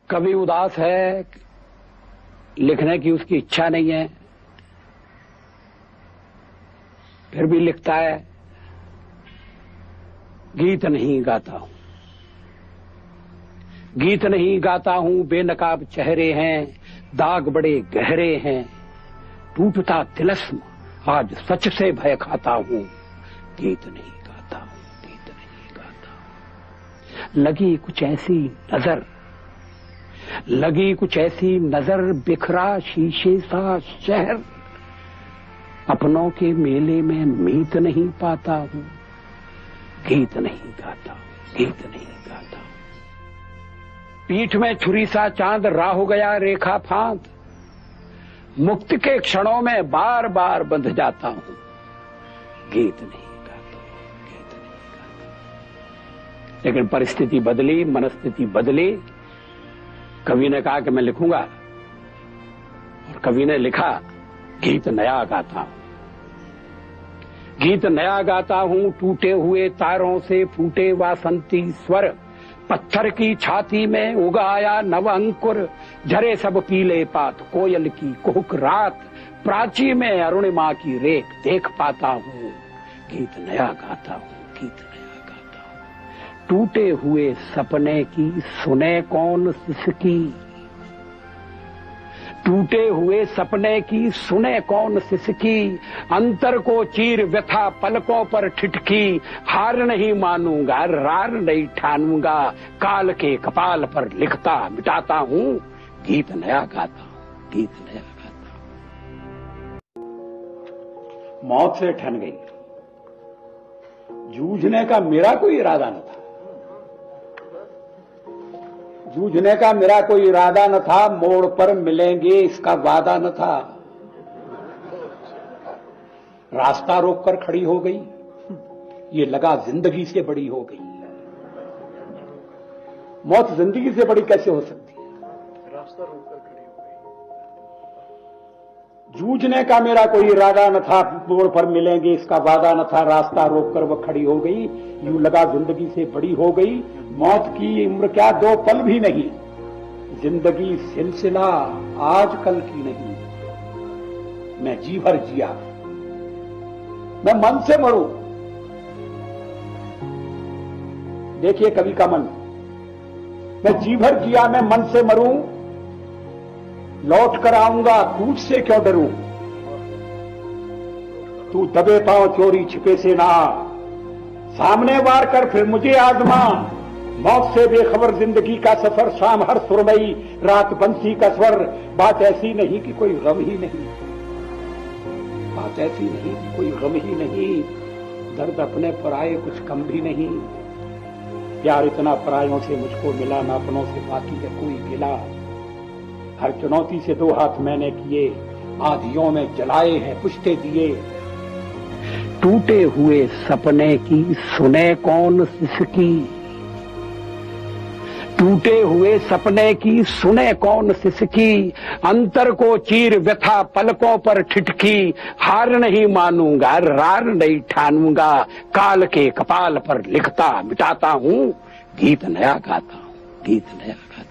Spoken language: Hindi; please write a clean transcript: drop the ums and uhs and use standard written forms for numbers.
कभी उदास है, लिखने की उसकी इच्छा नहीं है, फिर भी लिखता है। गीत नहीं गाता हूं, गीत नहीं गाता हूं, बेनकाब चेहरे हैं, दाग बड़े गहरे हैं, टूटता तिलस्म आज सच से भय खाता हूं। गीत नहीं गाता हूं, गीत नहीं गाता हूं। लगी कुछ ऐसी नजर, लगी कुछ ऐसी नजर, बिखरा शीशे सा शहर, अपनों के मेले में मीत नहीं पाता हूं। गीत नहीं गाता हूं, गीत नहीं गाता हूं। पीठ में छुरी सा चांद राह हो गया रेखा फांद, मुक्ति के क्षणों में बार बार बंध जाता हूं। गीत नहीं गाता, गीत नहीं गाता। लेकिन परिस्थिति बदली, मनस्थिति बदली। कवि ने कहा कि मैं लिखूंगा, और कवि ने लिखा, गीत नया गाता हूं, गीत नया गाता हूं। टूटे हुए तारों से फूटे वासंती स्वर, पत्थर की छाती में उगाया नव अंकुर, झरे सब पीले पात, कोयल की कुहुक रात, प्राची में अरुणिमा की रेख देख पाता हूं। गीत नया गाता हूं, गीत नया गाता हूं। टूटे हुए सपने की सुने कौन सिसकी, टूटे हुए सपने की सुने कौन सिसकी, अंतर को चीर व्यथा पलकों पर ठिठकी, हार नहीं मानूंगा, रार नहीं ठानूंगा, काल के कपाल पर लिखता मिटाता हूं। गीत नया गाता हूं, गीत नया गाता हूं। मौत से ठन गई। जूझने का मेरा कोई इरादा न था, जूझने का मेरा कोई इरादा न था, मोड़ पर मिलेंगे इसका वादा न था। रास्ता रोककर खड़ी हो गई, ये लगा जिंदगी से बड़ी हो गई। मौत जिंदगी से बड़ी कैसे हो सकती है? रास्ता रोककर खड़ी हो गई। जूझने का मेरा कोई इरादा न था, मोड़ पर मिलेंगे इसका वादा न था, रास्ता रोककर वह खड़ी हो गई। यूं लगा जिंदगी से बड़ी हो गई। मौत की उम्र क्या दो पल भी नहीं, जिंदगी सिलसिला आज कल की नहीं। मैं जी भर जिया, मैं मन से मरूं। देखिए कवि का मन, मैं जी भर जिया मैं मन से मरूं, लौट कर आऊंगा तुझसे क्यों डरूं। तू दबे पांव चोरी छिपे से ना, सामने वार कर फिर मुझे आजमा। मौत से बेखबर जिंदगी का सफर, शाम हर सुरमई रात बंसी का स्वर। बात ऐसी नहीं कि कोई गम ही नहीं, बात ऐसी नहीं कि कोई गम ही नहीं, दर्द अपने पराये कुछ कम भी नहीं। प्यार इतना परायों से मुझको मिला, ना अपनों से बाकी है कोई गिला। हर चुनौती से दो हाथ मैंने किए, आधियों में जलाए हैं पुश्ते दिए। टूटे हुए सपने की सुने कौन सिसकी, टूटे हुए सपने की सुने कौन सिसकी, अंतर को चीर व्यथा पलकों पर ठिठकी, हार नहीं मानूंगा, रार नहीं ठानूंगा, काल के कपाल पर लिखता मिटाता हूं। गीत नया गाता हूं, गीत नया गाता हूं।